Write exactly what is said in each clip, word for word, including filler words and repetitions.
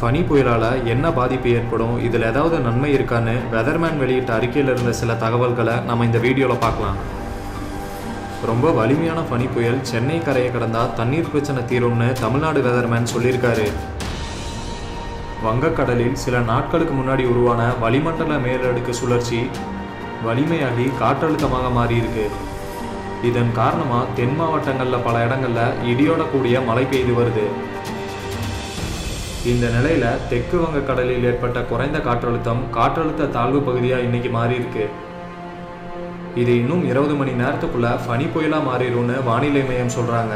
Funny புயலால் என்ன பாதிப்பு ஏற்படும், இதில் ஏதாவது நன்மை இருக்கான்னு வெதர்மேன் வெளியிட்ட அறிக்கையில் இருந்த சில தகவல்களை நம்ம இந்த வீடியோவில் பார்க்கலாம். ரொம்ப வலிமையான ஃபனி புயல் சென்னை கரையை கடந்தா தண்ணீர் பிரச்சனை தீரும்னு தமிழ்நாடு வெதர்மேன் சொல்லியிருக்காரு. வங்கக்கடலில் சில நாட்களுக்கு முன்னாடி உருவான வளிமண்டல மேலடுக்கு சுழற்சி வலிமையாகி காற்றழுத்தமாக மாறியிருக்கு. இதன் காரணமாக தென் மாவட்டங்களில் பல இடங்களில் இடியோட கூடிய மழை பெய்து வருது. இந்த நிலையில் தெற்கு வங்கக்கடலில் ஏற்பட்ட குறைந்த காற்றழுத்தம் காற்றழுத்த தாழ்வு பகுதியாக இன்னைக்கு மாறி இருக்கு. இது இன்னும் இருபது மணி நேரத்துக்குள்ள ஃபனி புயலா மாறிடும்னு வானிலை மையம் சொல்றாங்க.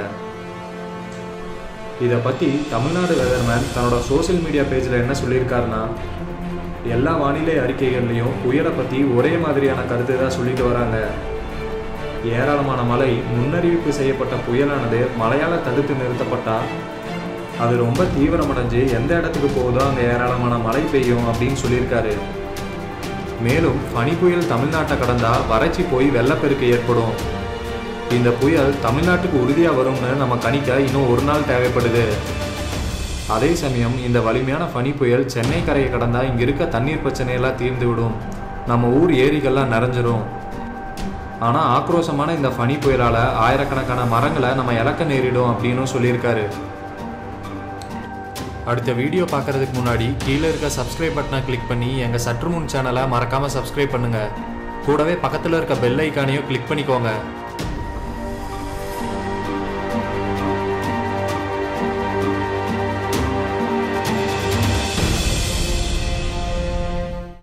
இதை பற்றி தமிழ்நாடு வெதர்மேன் தன்னோட சோசியல் மீடியா பேஜில் என்ன சொல்லியிருக்காருன்னா, எல்லா வானிலை அறிக்கைகள்லையும் புயலை பற்றி ஒரே மாதிரியான கருத்து தான் சொல்லிட்டு வராங்க. ஏராளமான மழை முன்னறிவிப்பு செய்யப்பட்ட புயலானது மழையால் தடுத்து நிறுத்தப்பட்டால் அது ரொம்ப தீவிரமடைஞ்சு எந்த இடத்துக்கு போகுதோ அங்கே ஏராளமான மழை பெய்யும் அப்படின்னு சொல்லியிருக்காரு. மேலும் ஃபனி புயல் தமிழ்நாட்டை கடந்தா வறட்சி போய் வெள்ளப்பெருக்கு ஏற்படும். இந்த புயல் தமிழ்நாட்டுக்கு உறுதியாக வரும்னு நம்ம கணிக்க இன்னும் ஒரு நாள் தேவைப்படுது. அதே சமயம் இந்த வலிமையான ஃபனி புயல் சென்னை கரையை கடந்தா இங்கே இருக்க தண்ணீர் பிரச்சனையெல்லாம் தீர்ந்து விடும், நம்ம ஊர் ஏரிகள்லாம் நிறைஞ்சிரும். ஆனால் ஆக்ரோஷமான இந்த ஃபனி புயலால் ஆயிரக்கணக்கான மரங்களை நம்ம இழக்க நேரிடும் அப்படின்னு சொல்லியிருக்காரு. அடுத்த வீடியோ பார்க்குறதுக்கு முன்னாடி கீழே இருக்க சப்ஸ்கிரைப் பட்டனை கிளிக் பண்ணி எங்கள் சற்றுமுன் சேனலை மறக்காமல் சப்ஸ்கிரைப் பண்ணுங்கள். கூடவே பக்கத்தில் இருக்க பெல் ஐக்கானையும் கிளிக் பண்ணிக்கோங்க.